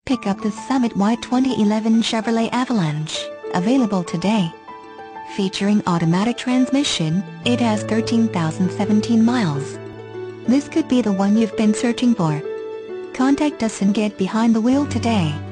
Pick up the Summit White 2011 Chevrolet Avalanche, available today. Featuring automatic transmission, it has 13,017 miles. This could be the one you've been searching for. Contact us and get behind the wheel today.